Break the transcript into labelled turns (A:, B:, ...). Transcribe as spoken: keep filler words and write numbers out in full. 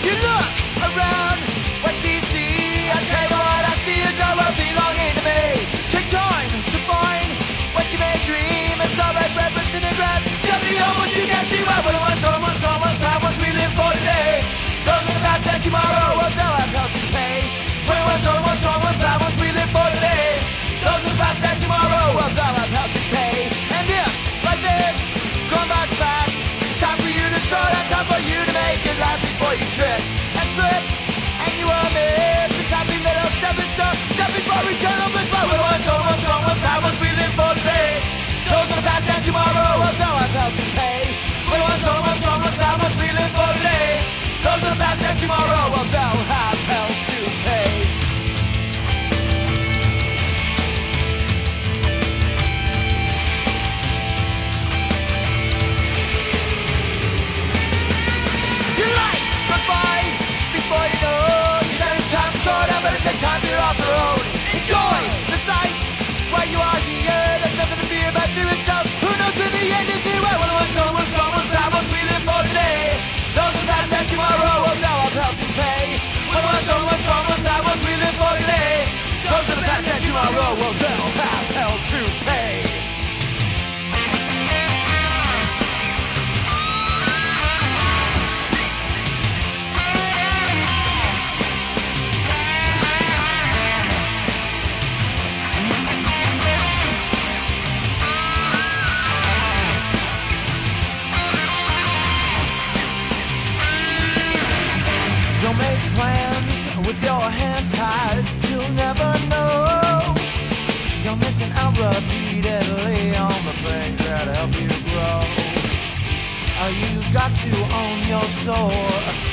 A: You look around, what do you see? I tell you what, I see a dollar belonging to me. Take time to find what you may dream. It's alright, reference in the ground. W O what you can see. Well, what once, almost, almost, time what we live for today. Those in the past and tomorrow will know I've helped you pay. What once, almost, almost, time what we live for today. Those in the past and tomorrow will know I've helped you pay. And if, like this, going back fast, time for you to slow down, time for you to make it last before you trip and slip. And you will miss this happy little stepping stone just before eternal bliss. But what once, almost, almost, time what we live for today. Those in the past and tomorrow will know I've helped you pay. What once, almost, almost, time what we live for today. Those in the past and tomorrow will know I've helped you pay. Before you know, you know it's time to slow down, but it takes time to get off the road. Enjoy the sights while you are here. There's nothing to fear about doing so. Who knows when the end is near? Well, once, almost, almost, that what we live for today. Those who pass that tomorrow will know I've helped you pay. Well, once, almost, almost, that what we live for today. Those who pass that tomorrow will know I've helped you pay. Don't make plans with your hands tied, you'll never know. You're missing out repeatedly on the things that help you grow. Uh, you've got to own your soul.